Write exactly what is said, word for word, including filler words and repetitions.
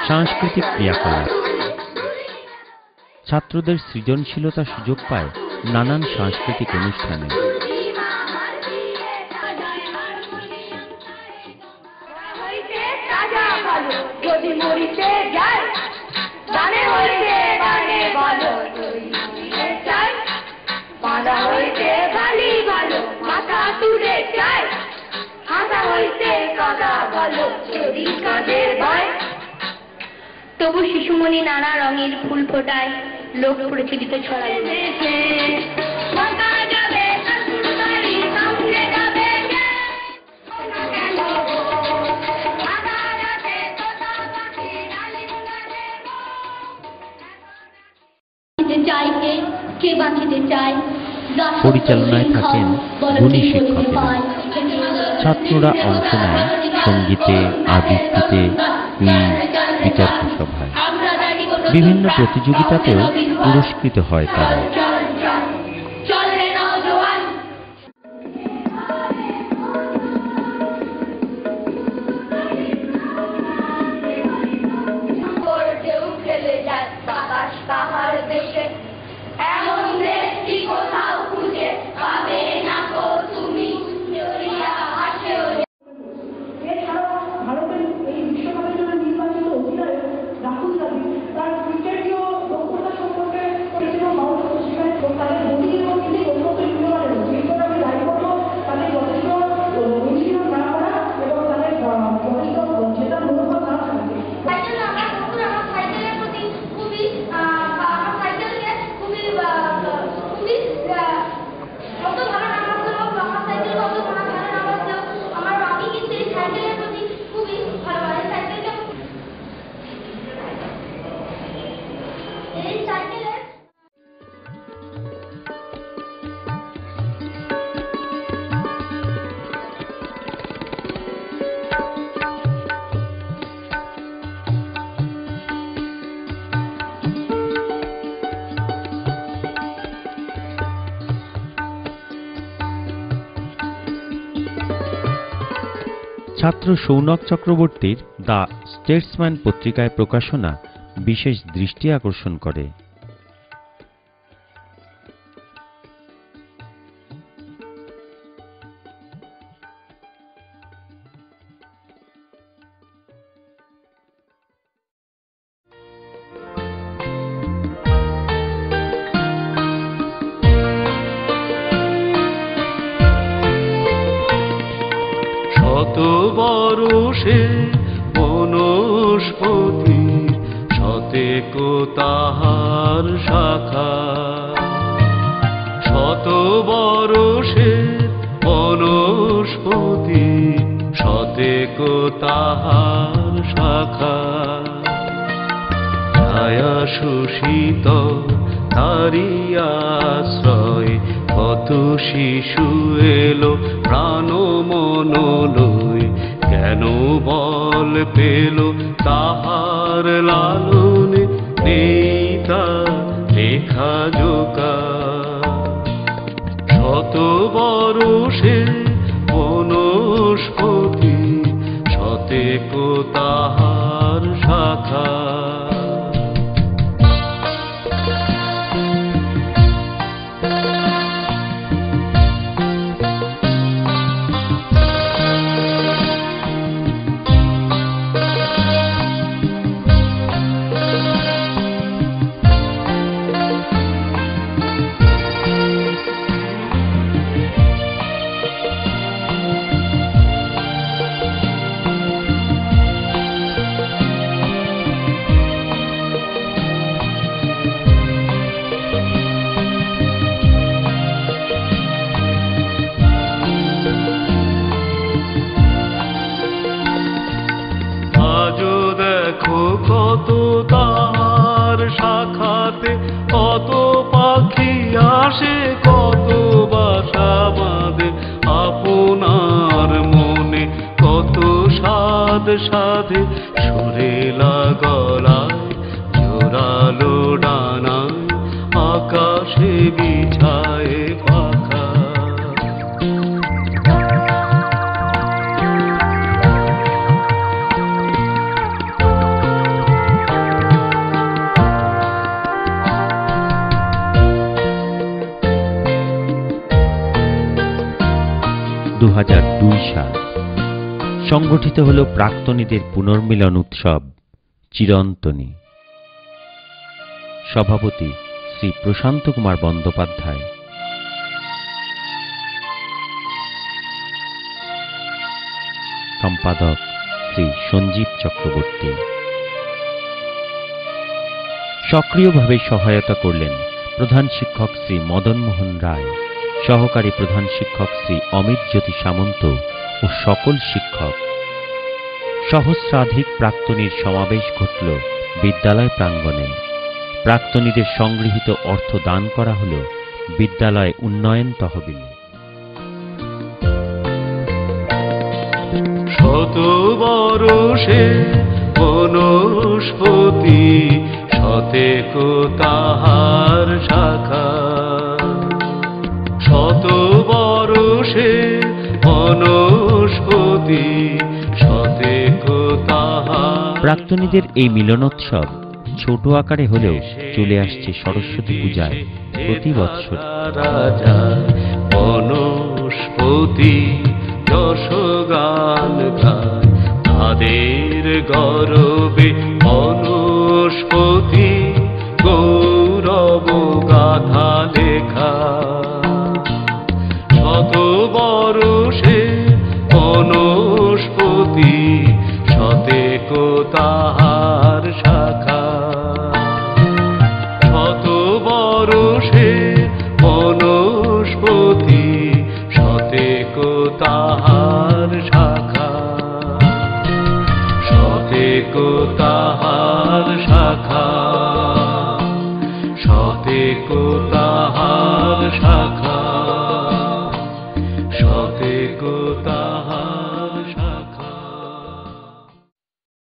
সাংস্কৃতিক ক্রিয়াকলাপ। ছাত্রদের সৃজনশীলতা সুযোগ পায় নানান সাংস্কৃতিক অনুষ্ঠানে। তবু শিশুমণি নানা রঙের ফুল ফোটায়, লোক প্রচলিত ছড়ায়। পরিচালনায় থাকেন গুণী শিক্ষকেরা। ছাত্ররা অংশ নেয় সঙ্গীতে, আবৃত্তিতে, কুইজ, বিতর্ক সভায়। বিভিন্ন প্রতিযোগিতাতেও পুরস্কৃত হয় তারা। ছাত্র সৌনক চক্রবর্তীর দ্য স্টেটসম্যান পত্রিকায় প্রকাশনা বিশেষ দৃষ্টি আকর্ষণ করে। শত বরষে বনস্পতির শতেক তাহার শাখা, শত বরষে বনস্পতির শতেক তাহার শাখা। ছায়া সুশীত তারি আশ্রয়, কত শিশু এলো প্রাণ মন লই, কেন বল পেল তাহার লালনে, নেই তা লেখা জোকা। শত বরষে বনস্পতি শতেক তাহার শাখা। কত তার শাখাতে কত পাখি আসে, কত বাসা বাঁধে আপনার মনে, কত সাধ সাধে সুরেলা গলায়, জোরালো ডানায় আকাশে বিছায় পাখা। সংগঠিত হল প্রাক্তনীদের পুনর্মিলন উৎসব চিরন্তনী। সভাপতি শ্রী প্রশান্ত কুমার বন্দ্যোপাধ্যায়। সম্পাদক শ্রী সঞ্জীব চক্রবর্তী। সক্রিয়ভাবে সহায়তা করলেন প্রধান শিক্ষক শ্রী মদন মোহন রায়, সহকারী প্রধান শিক্ষক শ্রী অমিত জ্যোতি সামন্ত ও সকল শিক্ষক। সহস্রাধিক প্রাক্তনীর সমাবেশ ঘটল বিদ্যালয় প্রাঙ্গণে। প্রাক্তনীদের সংগৃহীত অর্থ দান করা হল বিদ্যালয় উন্নয়ন তহবিলে। শত বরষে বনস্পতি শতেক তাহার শাখা, শত বরষে বনস্পতি শতেক তাহার। প্রাক্তনীদের এই মিলনোৎসব ছোট আকারে হলেও চলে আসছে সরস্বতী পূজায় প্রতি বৎসর। রাজা বনস্পতি যশগান গায়, তাদের গৌরবে বনস্পতি গৌরব গাথা লেখা। শত বরষে বনস্পতি শতেক তাহার শাখা, শত বরষে বনস্পতি শতেক তাহার শাখা, শতেক তাহার শাখা, শতেক তাহার শাখা, শতেক।